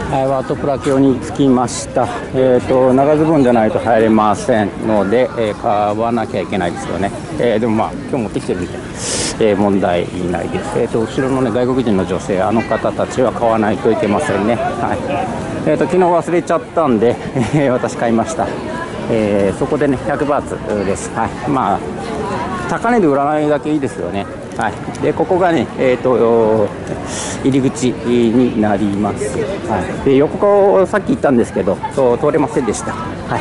はい、ワートプラ教に着きました。長ズボンじゃないと入れませんので、買わなきゃいけないですよね。でもまあ今日持ってきてるんで、問題ないです。後ろのね外国人の女性、あの方たちは買わないといけませんね。はい。昨日忘れちゃったんで、私買いました。そこでね100バーツです。はい。まあ高値で売らないだけいいですよね。はい、でここがね、入り口になります。はい、で横さっき言ったんですけど通れませんでした。はい、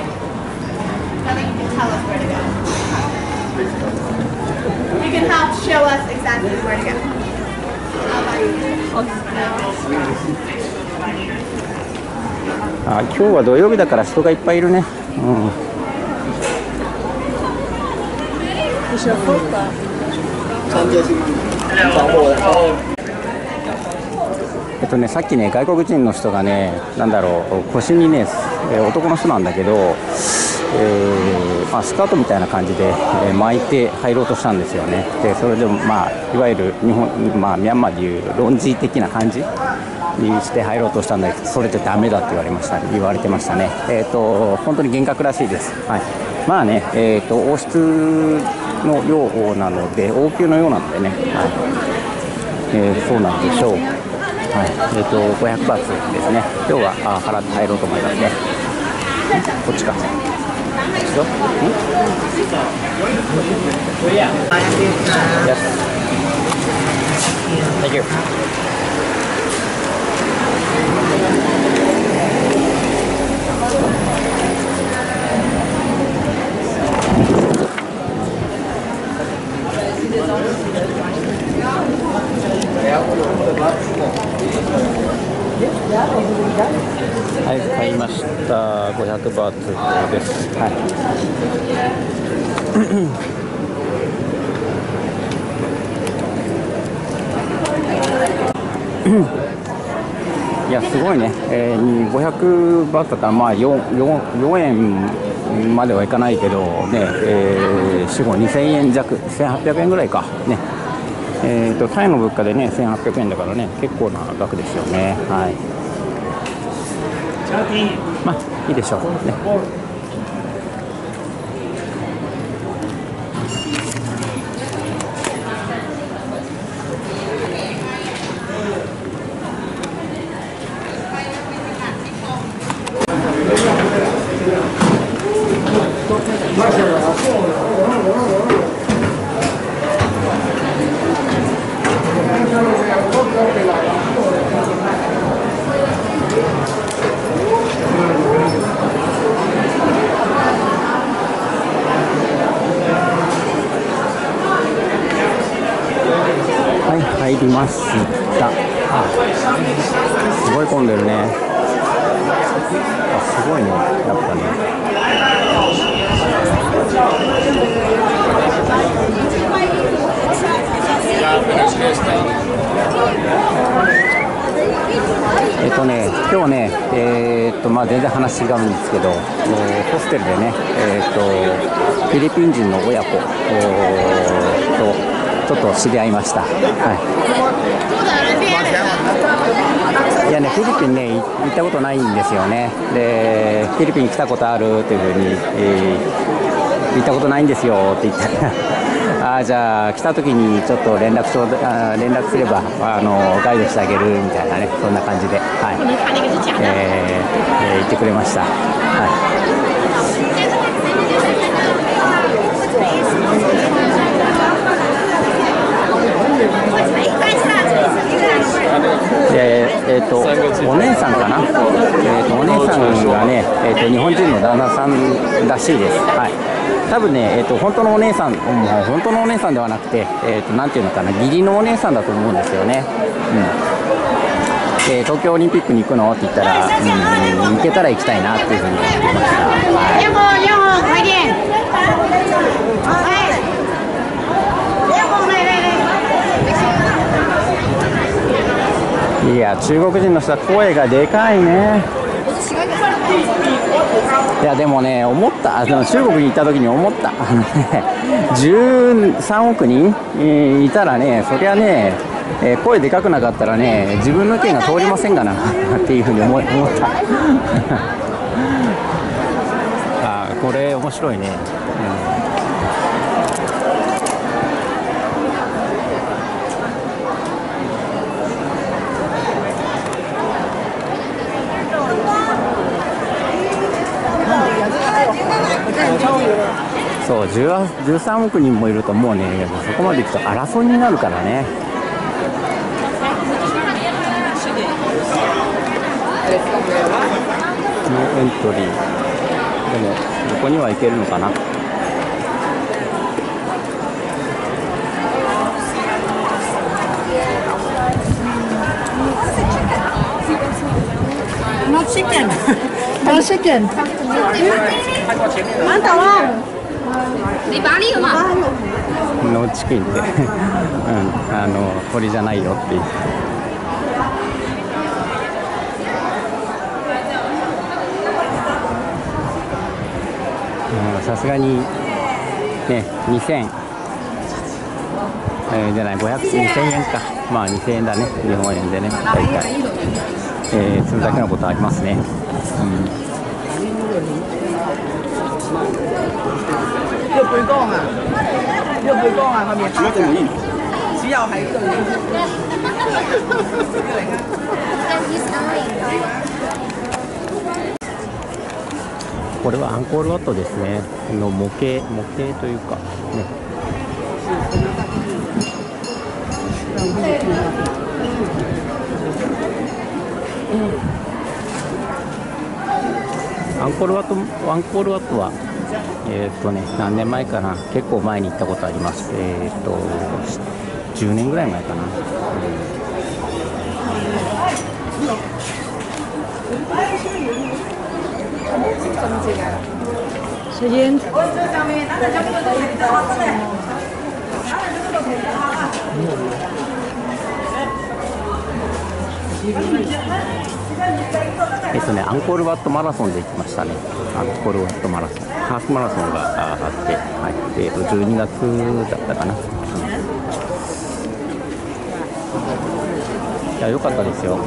今日は土曜日だから人がいっぱいいるね。さっきね外国人の人がね腰にね、男の人なんだけど、スカートみたいな感じで、巻いて入ろうとしたんですよね。でそれでもいわゆる日本、ミャンマーでいうロンジー的な感じにして入ろうとしたんだけど、それってダメだって言われてましたね。本当に厳格らしいです。はい、まあね、王室のようなので、王宮のようなのでね、はい、そうなんでしょう。はい、500バーツですね。今日は払って入ろうと思いますね。こっちか。Yes. Thank you. はい、買いました。500バーツです。はい。いやすごいね。500バーツだったら4円まではいかないけどね、2000円弱、1800円ぐらいかね。タイの物価でね1800円だからね、結構な額ですよね。はい。まあいいでしょうね。入りました。すごい混んでるね。すごいね、やっぱね。今日ね、全然話違うんですけど、ホステルでね、フィリピン人の親子とちょっと知り合いました。はい。いやね、フィリピンね行ったことないんですよね。でフィリピン来たことあるっていうふうに、行ったことないんですよって言ったらじゃあ来た時にちょっと連絡すればガイドしてあげるみたいなね、そんな感じで、はい、言ってくれました。はい。お姉さんかな、お姉さんがね、日本人の旦那さんらしいです。はい。多分ね、本当のお姉さん、本当のお姉さんではなくて、なんていうのかな、義理のお姉さんだと思うんですよね。東京オリンピックに行くのって言ったら、行けたら行きたいなっていうふうに言ってました。はい。いや、中国人の人は声がでかいね。いやでもね、思った、中国に行った時に思った、13億人、いたらね、そりゃね、 声でかくなかったらね、自分の意見が通りませんがなっていうふうに思ったあ、これ面白いね、そう、13億人もいるともうね、そこまでいくと争いになるからね。ノーエントリー。でもどこには行けるのかな。 No chicken. No chicken. あんたはノーチキンって、鳥じゃないよっていう。さすがにね、2000、じゃない、2000円か。まあ2000円だね、日本円でね、大体。それだけのことありますね。 六杯公啊，六杯公啊，後面只有喺度。 これはアンコールワットですね。の模型というか、ね。アンコールワットは何年前かな、結構前に行ったことあります。10年ぐらい前かな。 食煙。 アンコールワットマラソンで行きましたね。アンコールワットマラソン、ハーフマラソンがあって、はい、12月だったかな。いや、良かったですよ。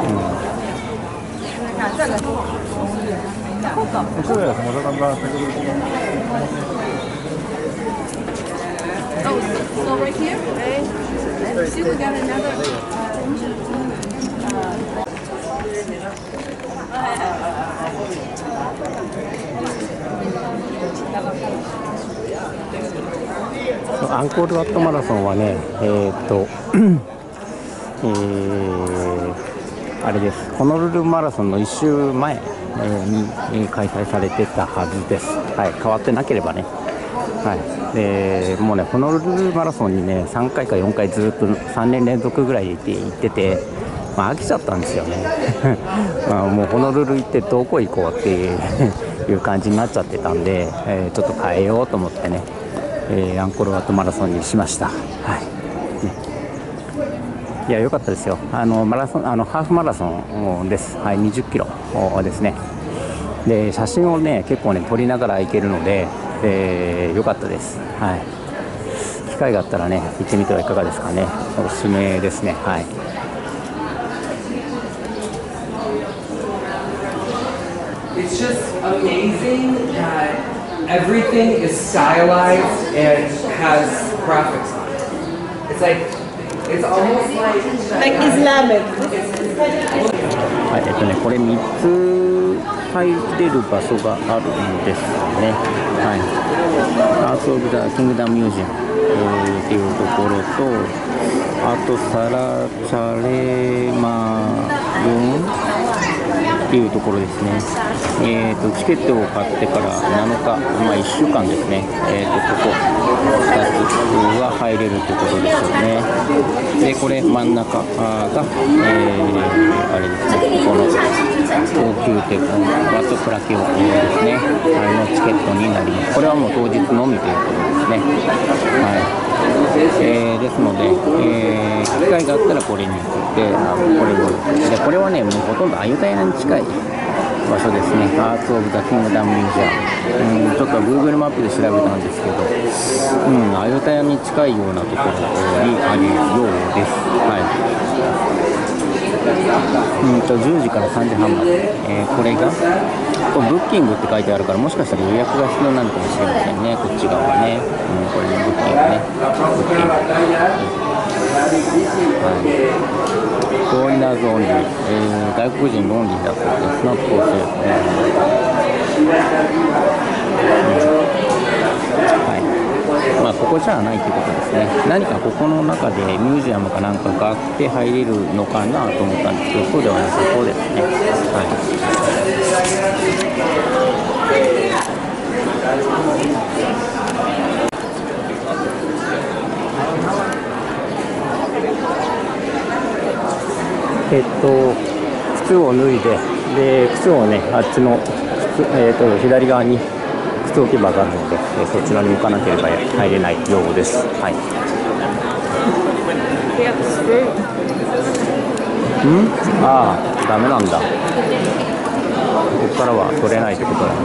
アンコールワットマラソンはね、あれです。ホノルルマラソンの1週前、に開催されてたはずです。はい、変わってなければね。はい、でもうね、ホノルルマラソンにね、3回か4回ずっと3年連続ぐらい行ってて、まあ、飽きちゃったんですよね。まあ、もうホノルル行ってどこ行こうっていう感じになっちゃってたんで、ちょっと変えようと思ってね、アンコールワットマラソンにしました。はいね、いや、良かったですよ。マラソン、ハーフマラソンです。はい、20キロですね。で、写真をね、結構ね、撮りながら行けるので、良かったです。はい。機会があったらね、行ってみてはいかがですかね。おすすめですね。はい。 It's just amazing that everything is stylized and has graphics on it. It's like, it's almost like Islamic. はい、これ3つ入れる場所があるんですね。はい。アース・オブ・ザ・キングダム・ミュージアム、っていうところと、あとサラ・チャレマルンっていうところですね。チケットを買ってから7日、まあ1週間ですね。ここ2つは入れるところですよね。で、これ真ん中が、あれですね、この高級店、ワットプラキオですね。あれのチケットになります。これはもう当日のみということですね。はい。ですので、機会があったらこれに行って、これはね、もうほとんどアユタヤに近い場所ですね。アーツ・オブ・ザ・キングダム・ミュージアム。ちょっと Google マップで調べたんですけど、アユタヤに近いようなところにあるようです。はい。10時から3時半まで。これが、これブッキングって書いてあるから、もしかしたら予約が必要なのかもしれませんね。こっち側はね。これね、ブッキングね。ブッキング。フォーリナーズオンリー、外国人オンリーだそうです。ノットコースですね。はい。まあここじゃないということですね。何かここの中でミュージアムかなんかがあって入れるのかなと思ったんですけど、そうではなさそうですね。はい。靴を脱いで、靴をね、あっちの左側に靴置き場があるので、そちらに行かなければ入れないようです。はい。ああ、ダメなんだ。ここからは取れないってことだね。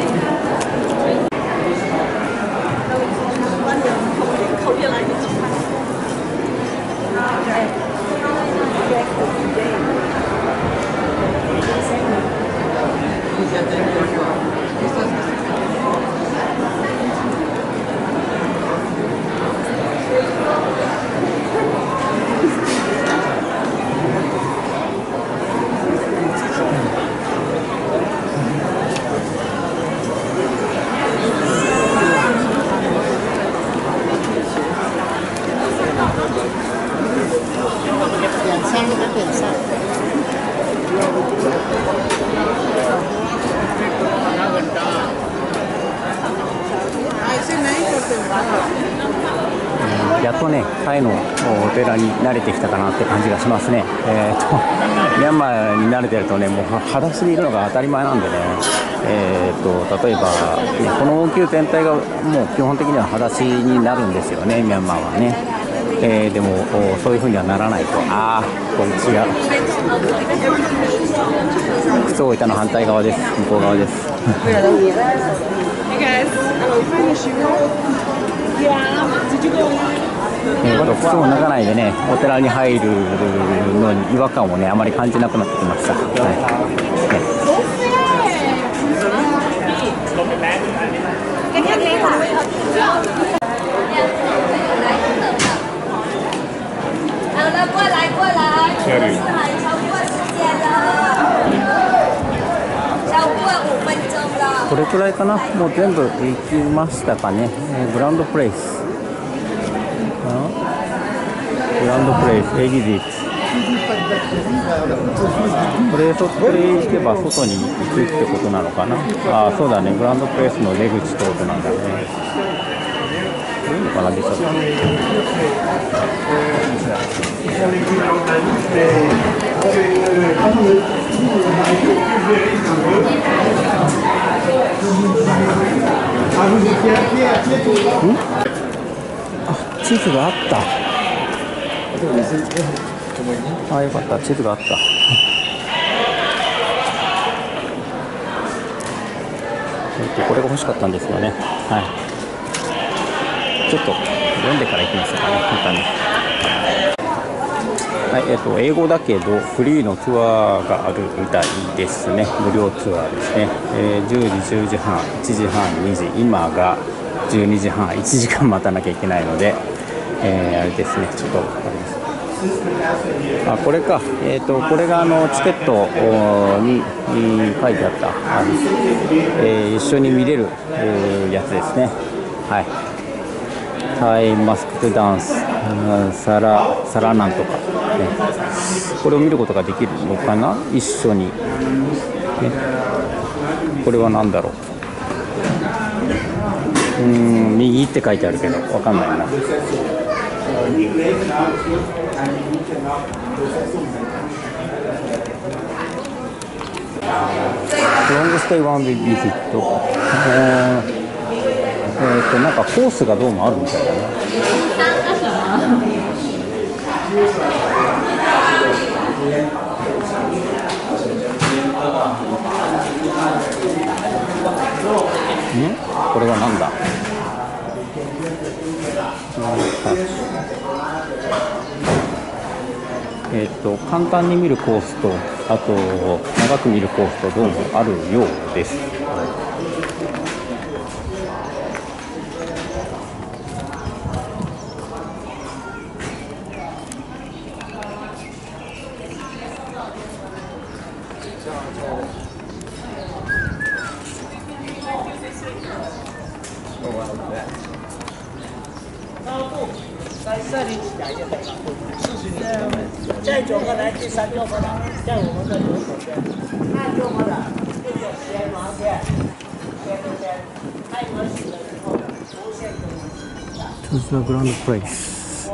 やっとね、タイのお寺に慣れてきたかなって感じがしますね。ミャンマーに慣れてるとね、もう裸足でいるのが当たり前なんでね、例えば、この王宮全体がもう基本的には裸足になるんですよね、ミャンマーはね。でも、そういう風にはならないと、これ違う。靴を置いたの反対側です、向こう側です。靴を脱がないでね、お寺に入るのに違和感をね、あまり感じなくなってきました。これくらいかな、もう全部行きましたかね。グランドプレイス。グランドプレイス、エギジット。これ行けば外に行くってことなのかな。そうだね、グランドプレイスの出口ってことなんだね。いいのかな、出ちゃった。地図があった。よかった、地図があった。これが欲しかったんですよね。はい。ちょっと読んでから行きましょうかね、簡単に。はい、英語だけどフリーのツアーがあるみたいですね。無料ツアーですね。10時、10時半、1時半、2時、今が12時半、1時間待たなきゃいけないので、あれですね、ちょっとあれです。これか、これがチケットに書いてあった、一緒に見れるやつですね。はい。タイマスクダンス、サラなんとか、ね、これを見ることができるのかな、一緒に、ね、これは何だろう、右って書いてあるけど分かんないな。ロングステイワンビジット、なんかコースがどうもあるみたいだね。 これはなんだ。簡単に見るコースと、あと長く見るコースとどうもあるようです。 再走过来，第三就过来，在我们的右手边，那就过来，这个斜毛线，边，开门洗了之后，无限中。 To the Grand Place。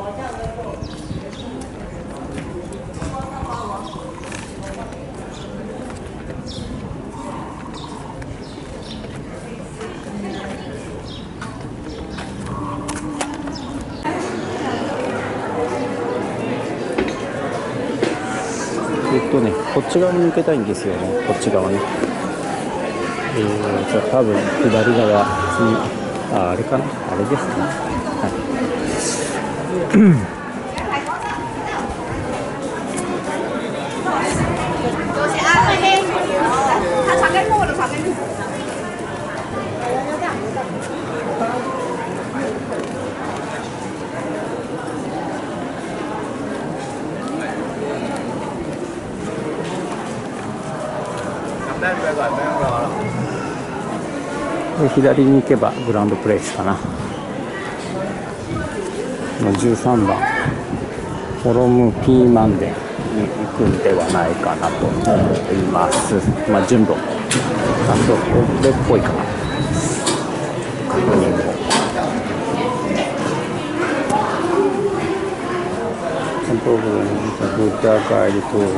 こっち側に向けたいんですよね、こっち側に。じゃあ多分左側に、あれかな、あれですね。はいで左に行けばグランドプレイスかな。13番ホロムピーマンデに行くんではないかなと思います。順路あそこれっぽいかな。確認をブッダガイドと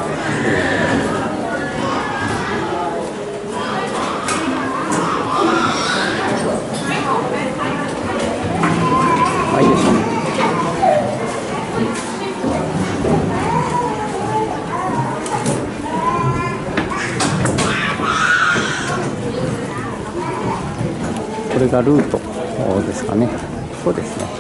いいでしょう。これがルートですかね。そうですね。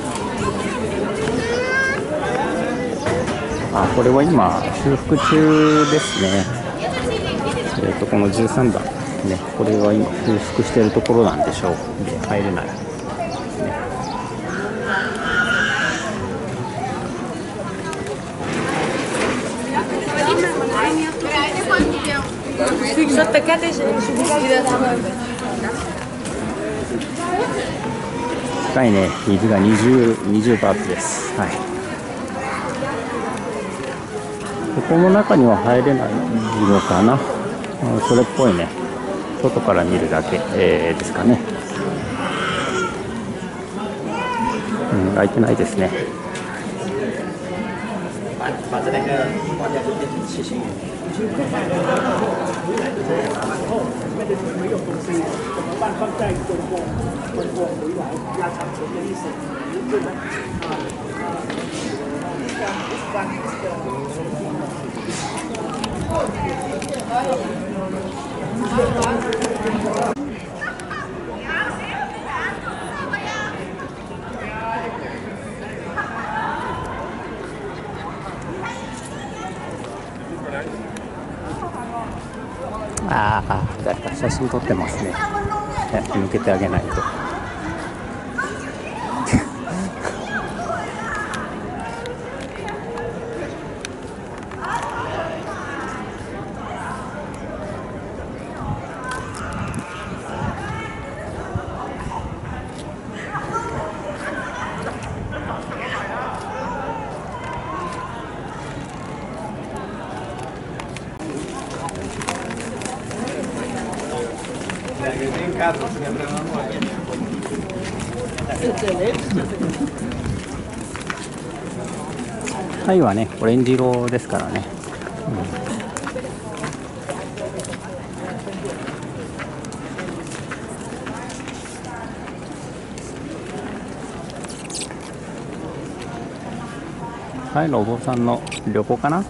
これは今修復中ですね。この13番ね、これは今修復しているところなんでしょう。で入れない。深いね、水が20バーツです。はい。ここの中には入れないのかな。それっぽいね。外から見るだけ、ですかね。開いてないですね。把这两个挂掉就变成70元。没有东西，怎么办？放在中国回来压长钱的意思，对吗？誰か写真撮ってますね。抜けてあげないと。タイはね、オレンジ色ですからね。タイのお坊さんの旅行かな、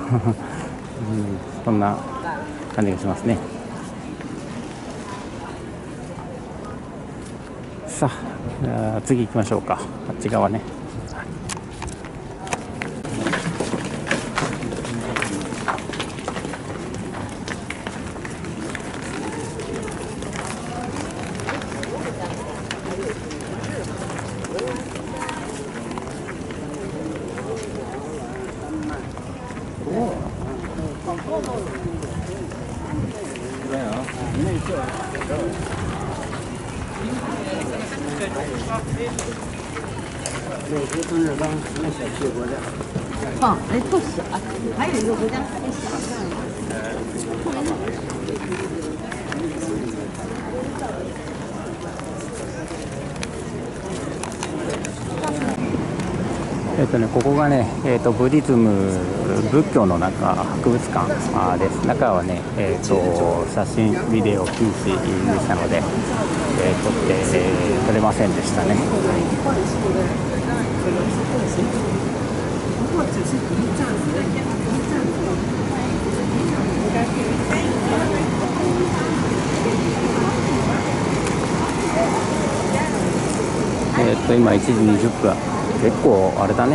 そんな感じがしますね。 さあ、次行きましょうか。あっち側ね。 放，哎，够小，还有一个国家特别小。 ここがね、ブディズム仏教の中博物館です。中はね、写真ビデオ禁止でしたので、撮れませんでしたね。今1時20分。結構あれだね、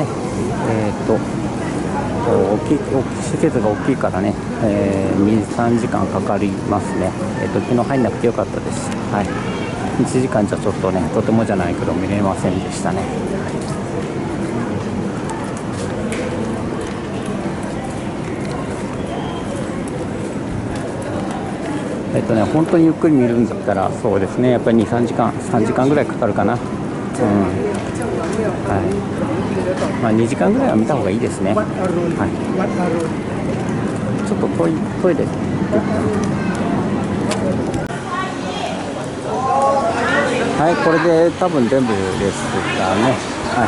施設が大きいからね、2、3時間かかりますね。昨日入んなくてよかったです。はい、1時間じゃちょっとね、とてもじゃないけど見れませんでしたね。本当にゆっくり見るんだったら、そうですね、やっぱり2、3時間、3時間ぐらいかかるかな。はい、まあ、2時間ぐらいは見た方がいいですね。はい、ちょっとトイレ。はい、これで多分全部ですからね。はい、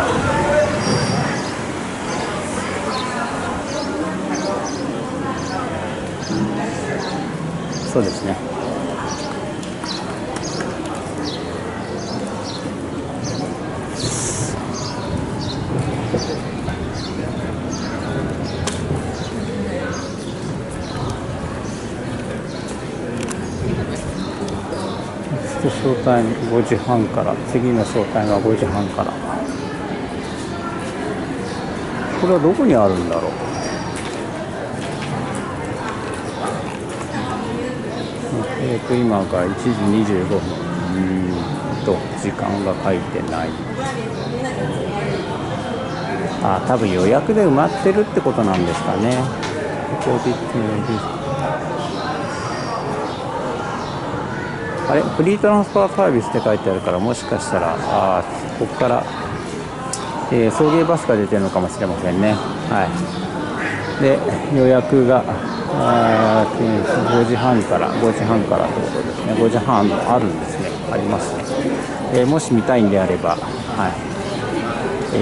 そうですね。ショータイム5時半から、次のショータイムは5時半から。これはどこにあるんだろう。今が1時25分。時間が書いてない。多分予約で埋まってるってことなんですかね。あれ、フリートランスファーサービスって書いてあるから、もしかしたらここから、送迎バスが出てるのかもしれませんね。はい、で予約が5時半からということですね。5時半あるんですね。ありますね。もし見たいんであれば、はい、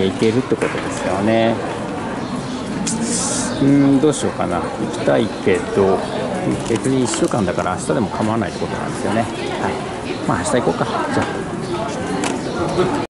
行けるってことですよね。どうしようかな。行きたいけど、別に1週間だから明日でも構わないってことなんですよね。はい、まあ明日行こうか。じゃあ。